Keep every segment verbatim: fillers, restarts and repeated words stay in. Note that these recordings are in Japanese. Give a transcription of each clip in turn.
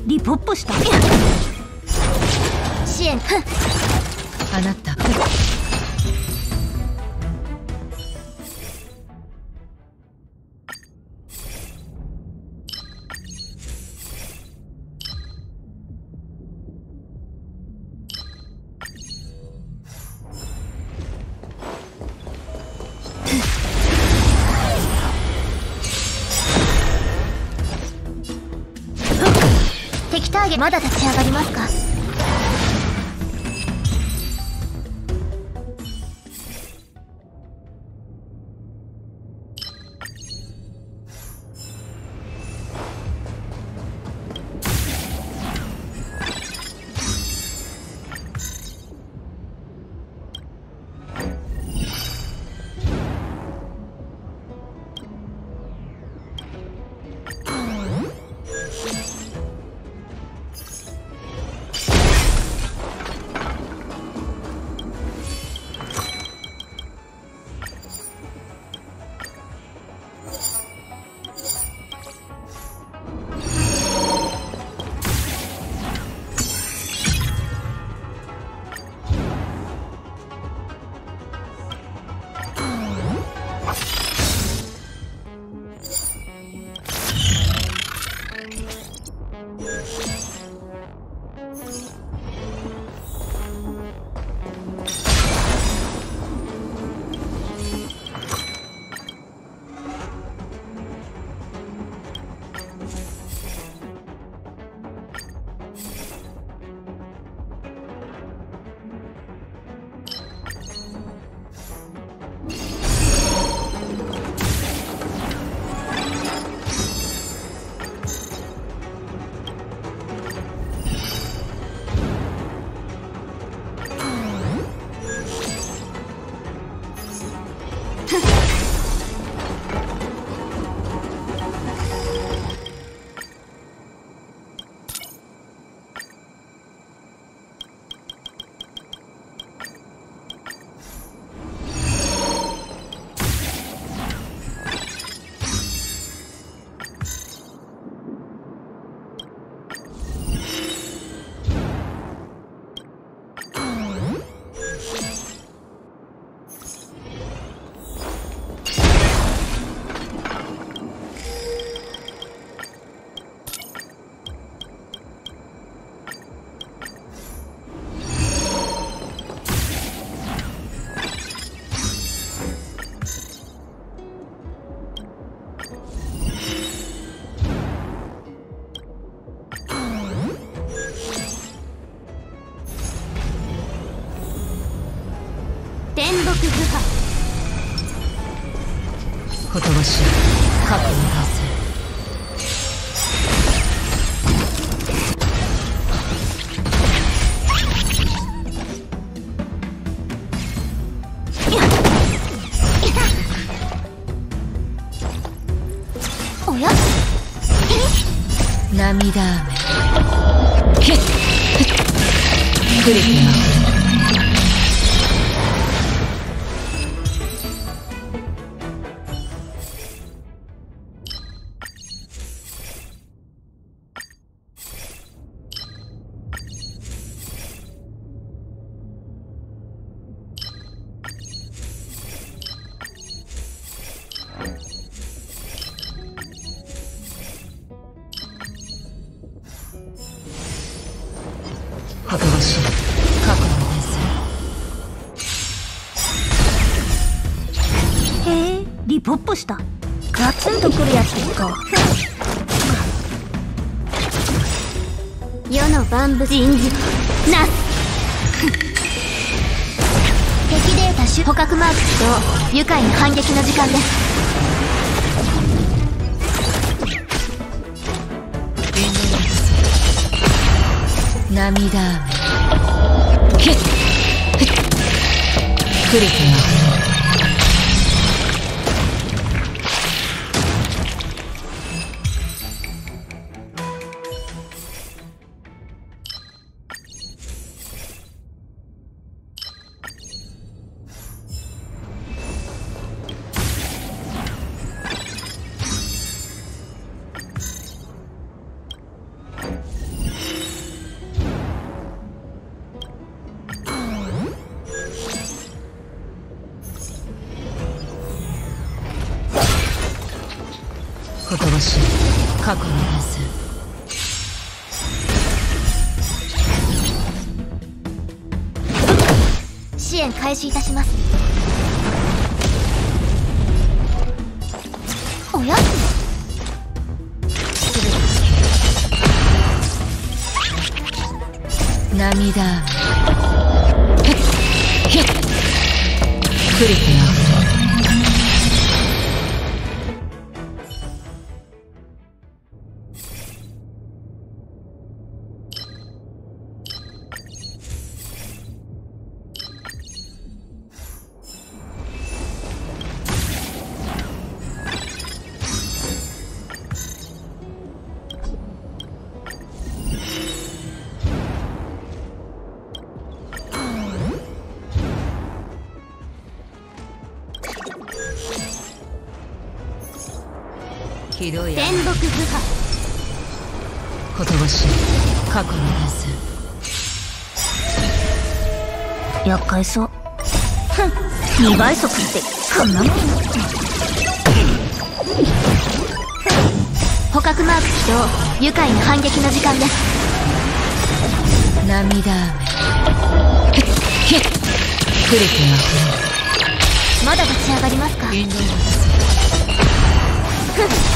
リポップした。 支援。 あなた敵ターゲットまだ立ち上がりますか？ 天木図派。 ほとばしい過去の男性。 おや？ 涙雨。けっ。クリティマ。はとばしい過去の伝説。 へえ、リポップした。ガツンとくるやつですか。 世の万物人事なす。敵データ種捕獲マーク起動。愉快な反撃の時間です。 涙雨。けっ。クリティマ。 ほとばしい過去の伝線。 支援開始いたします。おや？ 涙雨ひっクリティアひどい天木部下。 ほとばしい過去の伝線。 厄介そう。ふん、にばい速ってこんなもん。 捕獲マーク起動。愉快な反撃の時間です。 涙雨ひっクリティアまだ立ち上がりますか？ インドインふん。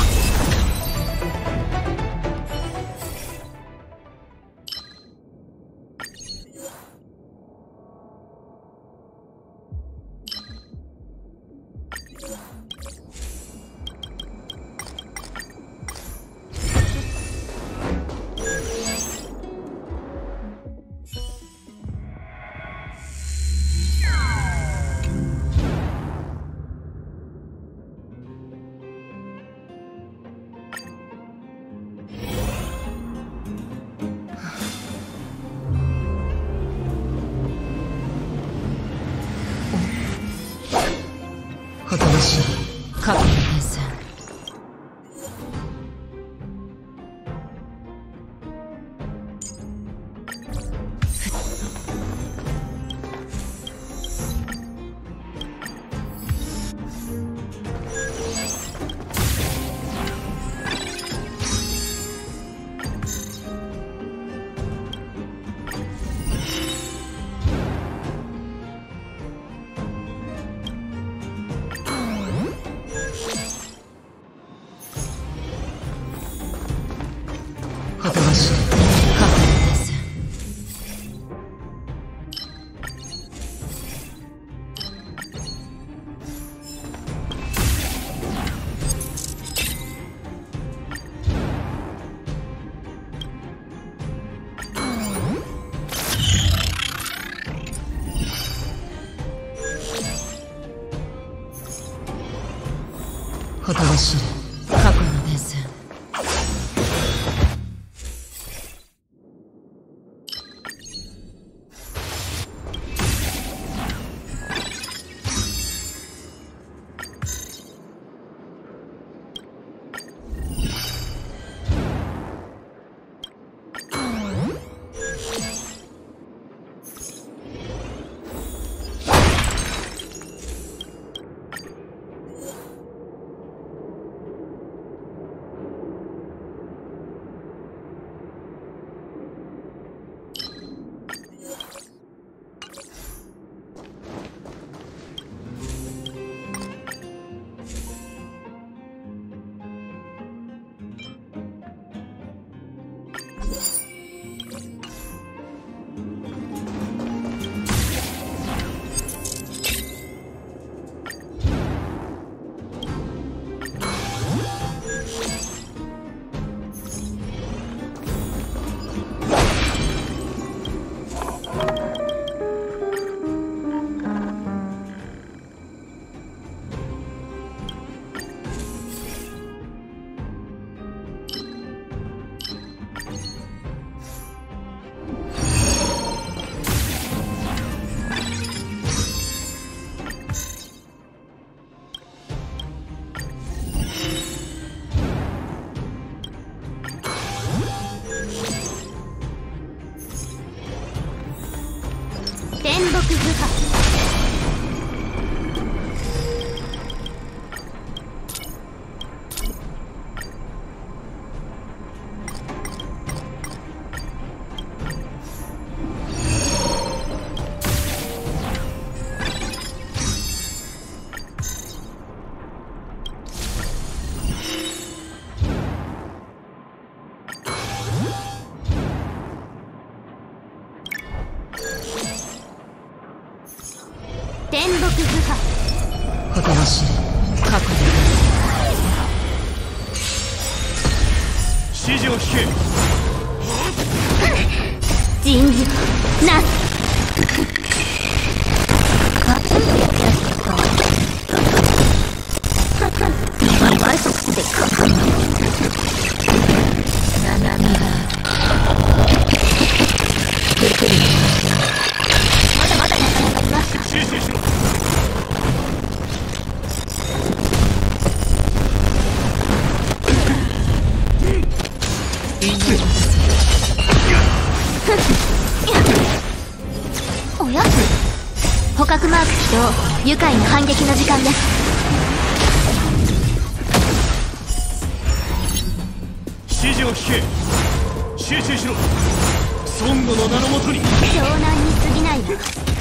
ほとばしい過去の伝線。ほとばしい過去の伝線。ほとばしい過去の伝線。 天木部下。 天木不破。 ことは知れ過去の指示を聞け。 人事なす。 ガツンとやつかにばい速でかななみが出てる。 まだまだなかなかいます。 指示しろ。 おや捕獲マーク起動。愉快な反撃の時間です。 指示を聞け。集中しろ。孫悟の名のもとに。 湘南に過ぎないわ。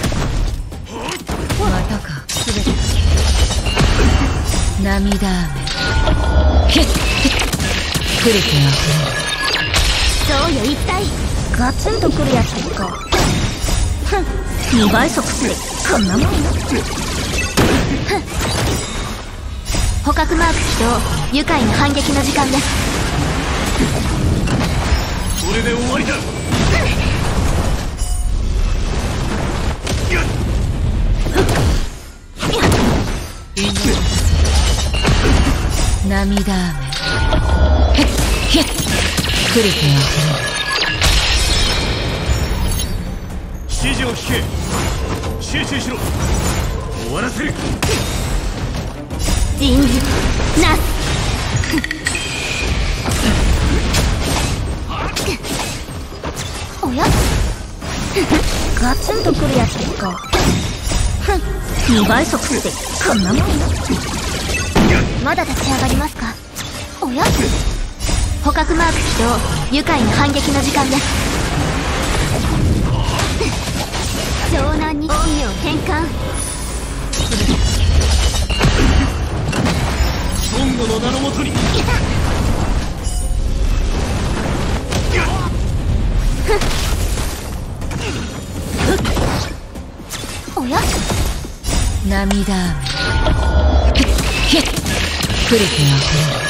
またか。すべて涙雨けっくれてはそうよ一体。 ガツンとくるやつかにばい速でこんなもんよ。 捕獲マーク起動。愉快な反撃の時間です。 これで終わりだ。 涙雨けっくれては指示を聞け。集中しろ。終わらせる。 人事なす。おやガツンとくるやつかにばい速でこんなもんよ。 まだ立ち上がりますか。おや捕獲マーク起動。愉快な反撃の時間です。湘南に意味を変換。 孫悟の名のもとに。 おや涙雨けっくれては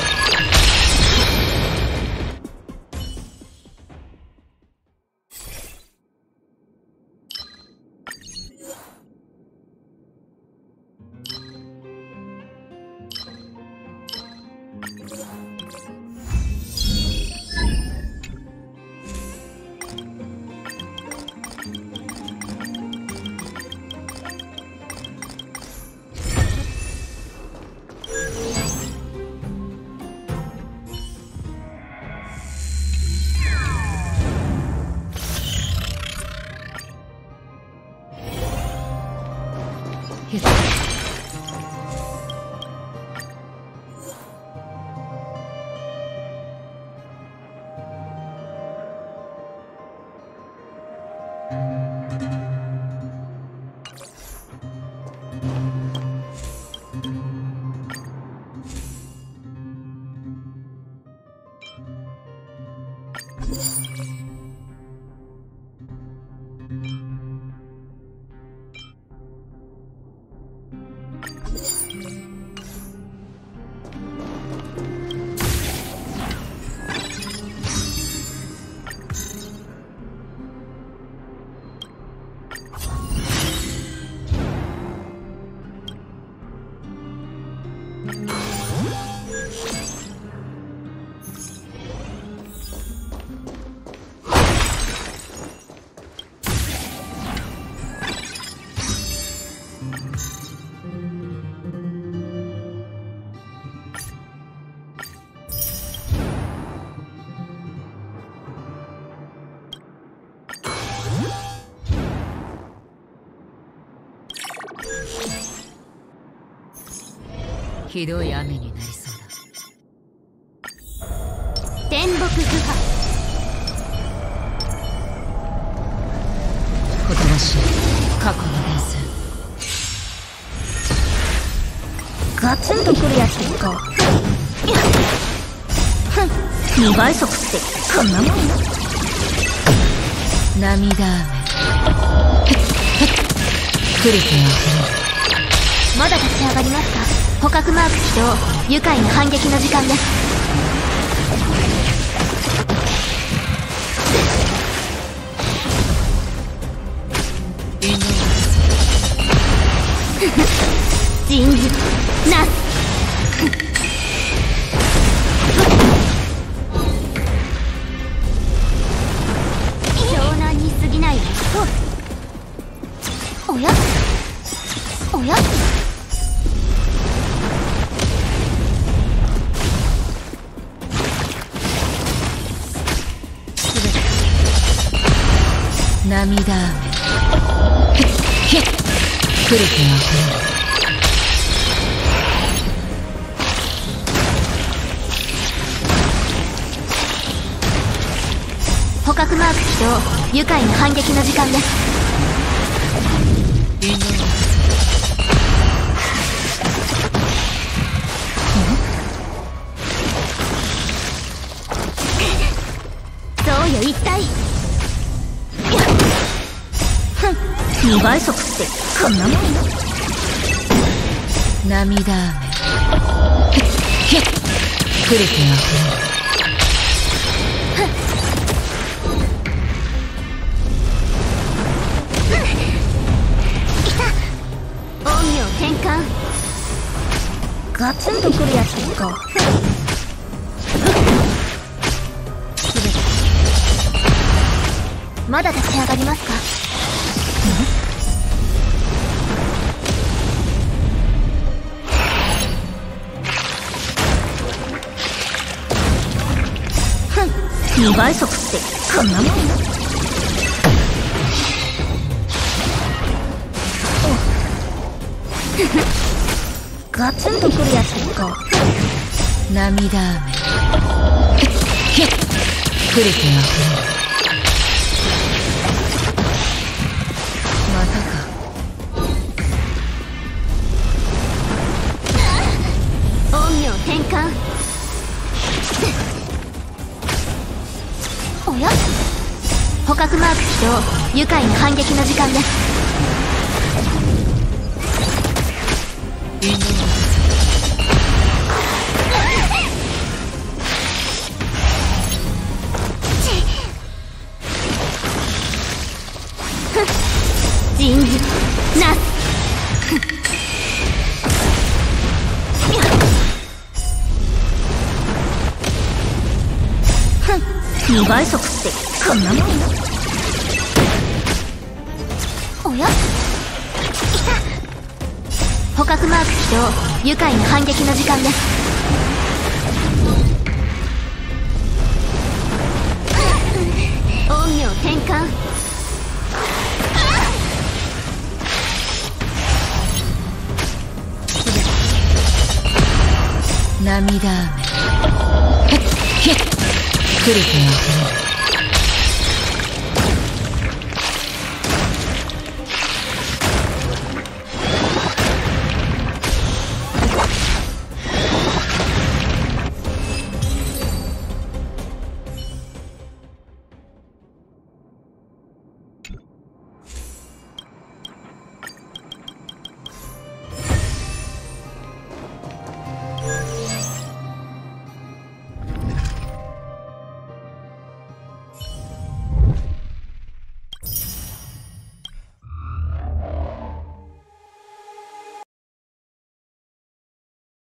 ひどい雨になりそうだ。 天木不破。 ことわし過去の伝説。 ガツンとくるやつかにばい速でこんなもんよ。 涙雨くれてはまだ立ち上がりますか。捕獲マーク起動。愉快な反撃の時間です。人事なす湘南に過ぎないわ。おやおや涙雨ひっ来る気が来る。 捕獲マーク起動。愉快な反撃の時間です。そうよ一体。 にばい速ってこんなもんよ。 涙雨ひっ来る気が来る。 転換。 ガツンとくるやつですか。 まだ立ち上がりますか。 にばい速ってこんなもんよ。ガツンとくるやつですか。 涙雨ひっ来る気が来る。またか。 陰陽転換。おや捕獲マーク起動。愉快な反撃の時間です。人事なすにばい速ってこんなもんよ。 おや捕獲マーク起動。愉快な反撃の時間です。陰陽転換。 涙雨ひっ来る気が来る。